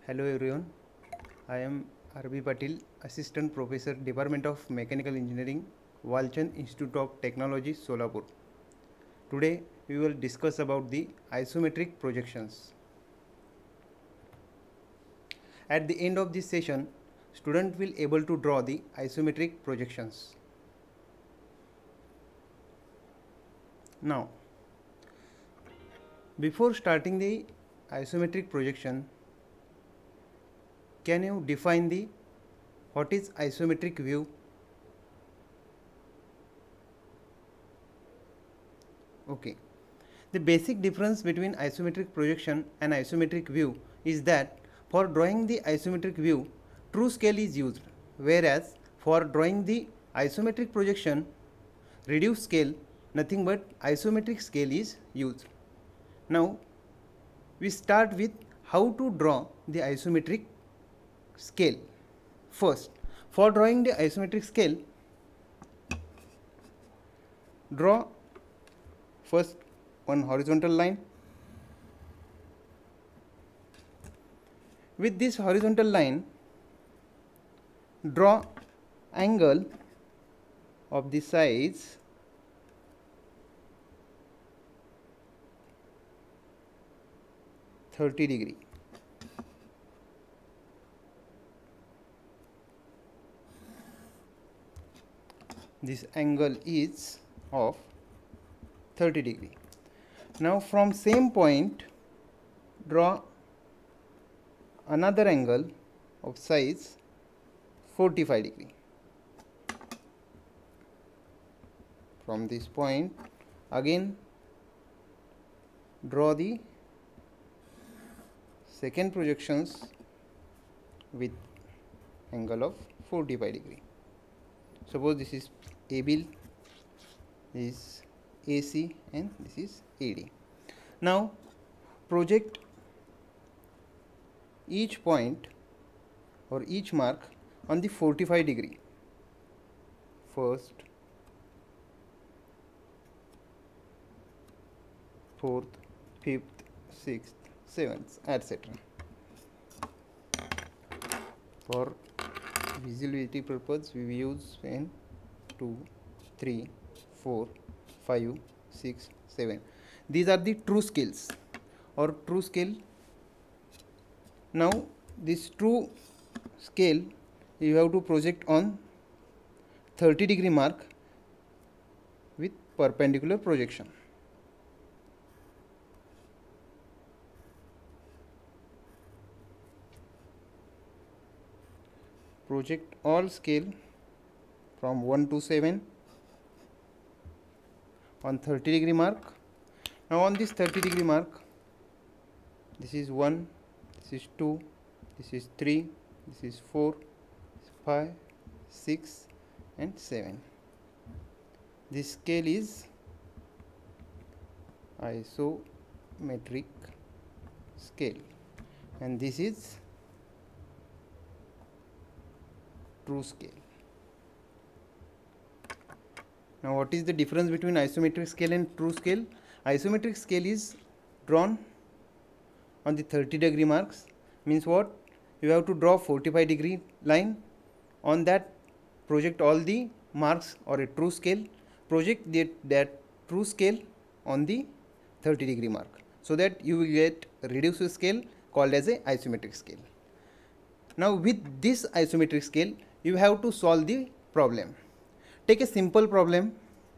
Hello everyone, I am R.B. Patil, Assistant Professor, Department of Mechanical Engineering, Walchand Institute of Technology, Solapur. Today we will discuss about the isometric projections. At the end of this session, student will able to draw the isometric projections. Now, before starting the isometric projection, can you define what is isometric view? Okay. The basic difference between isometric projection and isometric view is that for drawing the isometric view, true scale is used, whereas for drawing the isometric projection, reduced scale, nothing but isometric scale is used. Now, we start with how to draw the isometric scale. First, for drawing the isometric scale, draw first one horizontal line. With this horizontal line, draw angle of the size 30 degree. This angle is of 30 degree. Now from same point, draw another angle of size 45 degree. From this point again draw the second projections with angle of 45 degree. Suppose this is AB, this is AC and this is AD. Now project each point or each mark on the 45 degree. First, fourth, fifth, sixth, seventh, etc. For visibility purpose, we use pen 2, 3, 4, 5, 6, 7. These are the true scales or true scale. Now this true scale you have to project on 30 degree mark with perpendicular projection. Project all scale from 1 to 7 on 30 degree mark. Now on this 30 degree mark, this is 1, this is 2, this is 3, this is 4, 5, 6 and 7. This scale is isometric scale and this is true scale. Now what is the difference between isometric scale and true scale? Isometric scale is drawn on the 30 degree marks. Means what? You have to draw 45 degree line. On that project all the marks, or a true scale project that true scale on the 30 degree mark, so that you will get reduced scale called as a isometric scale. Now with this isometric scale you have to solve the problem. Take a simple problem.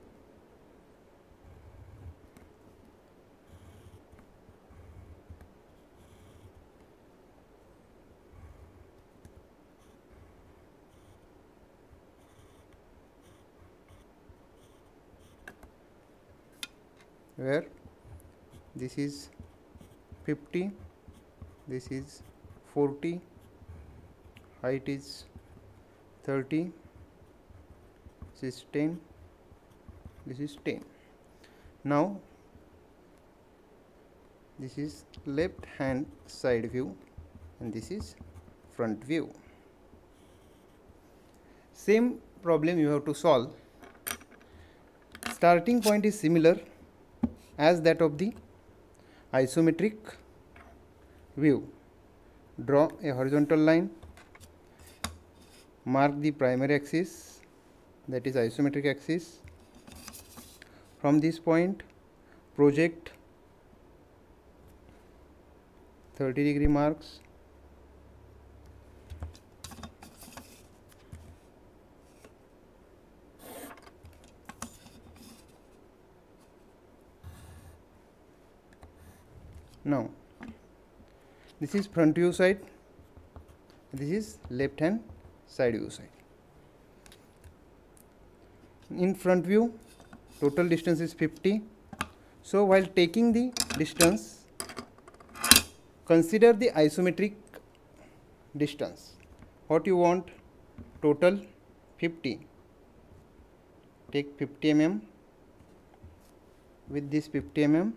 Where this is 50, this is 40, height is 30, this is 10, this is 10. Now this is left hand side view and this is front view. Same problem you have to solve. Starting point is similar as that of the isometric view. draw a horizontal line, mark the primary axis, that is isometric axis. From this point project 30° marks. Now this is front view side, this is left hand side view side. In front view total distance is 50. So while taking the distance, consider the isometric distance. What you want? Total 50. Take 50 mm. With this 50 mm,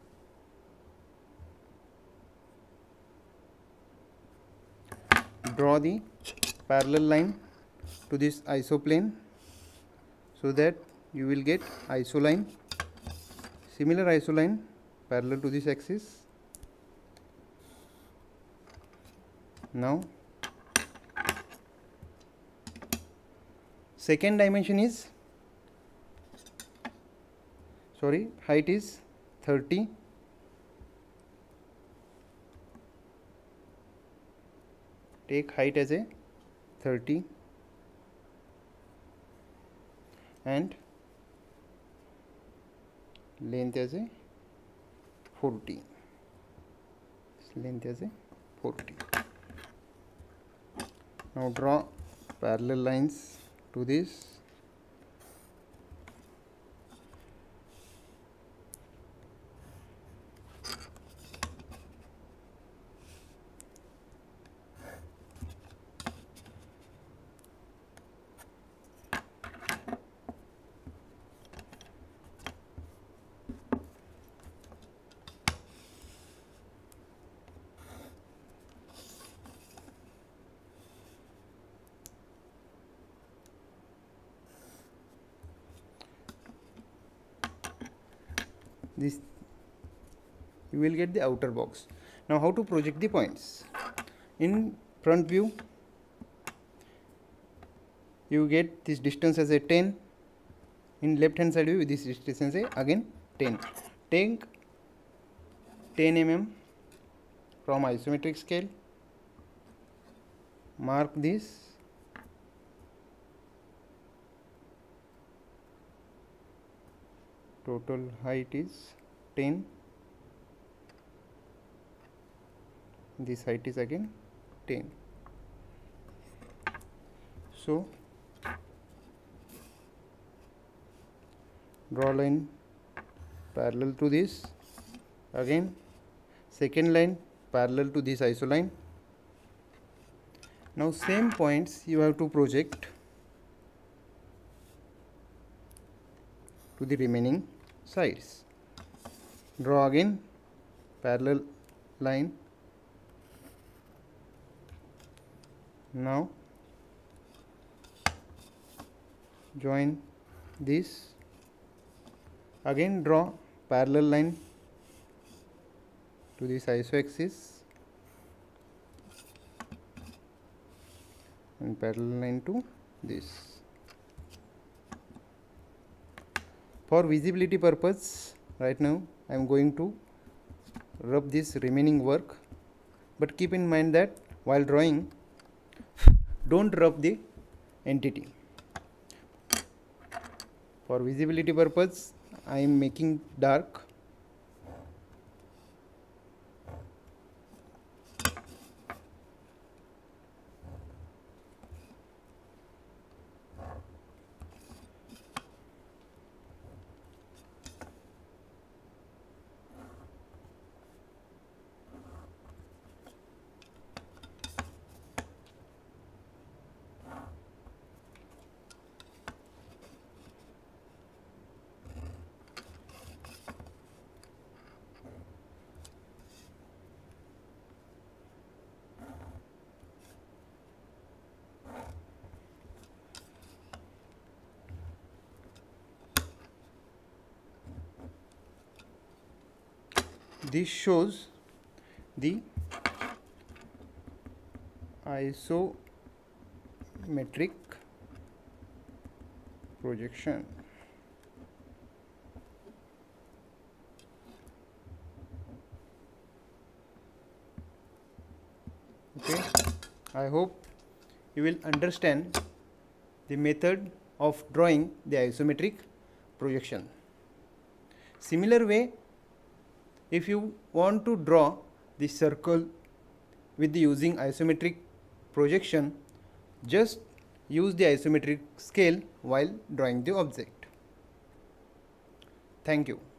draw the parallel line to this isoplane, so that you will get isoline, similar isoline parallel to this axis. Now second dimension is, height is 30. Take height as a 30 and length as a 40. Length as a 40. Now draw parallel lines to this. This you will get the outer box. Now how to project the points? In front view you get this distance as a 10. In left hand side view this distance is again 10. Take 10 mm from isometric scale, mark this, total height is 10, this height is again 10. So draw line parallel to this, again second line parallel to this isoline. Now same points you have to project to the remaining sides. Draw again parallel line. Now join this, again draw parallel line to this iso axis and parallel line to this. For visibility purpose, right now I am going to rub this remaining work, but keep in mind that while drawing don't rub the entity. For visibility purpose I am making dark. This shows the Isometric projection. Okay, I hope you will understand the method of drawing the isometric projection. Similar way, if you want to draw the circle with using isometric projection, just use the isometric scale while drawing the object. Thank you.